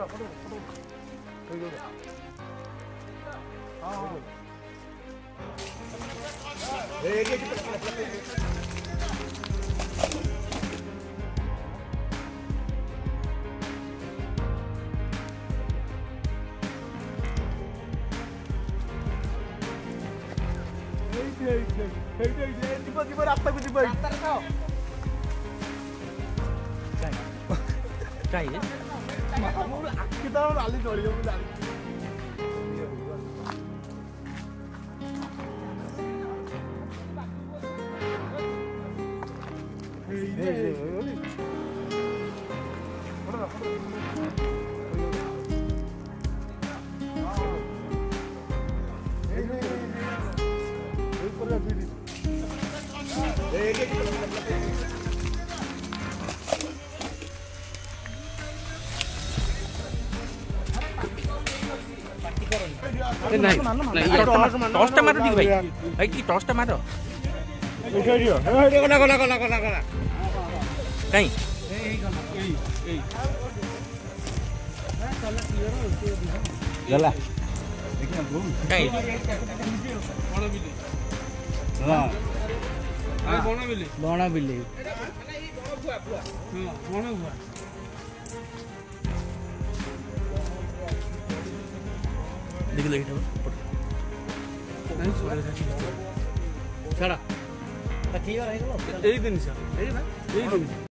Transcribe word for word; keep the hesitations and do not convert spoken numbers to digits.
रास्ता को जीव चाहिए आखि तो नाली चढ़ी जाऊँ नहीं नहीं टॉस मारो ठीक भाई भाई की टॉस मारो गला गला गला गला गला कहीं गला कहीं बण बिल्ली देख ले छाड़ा क्लियर है एक दिन से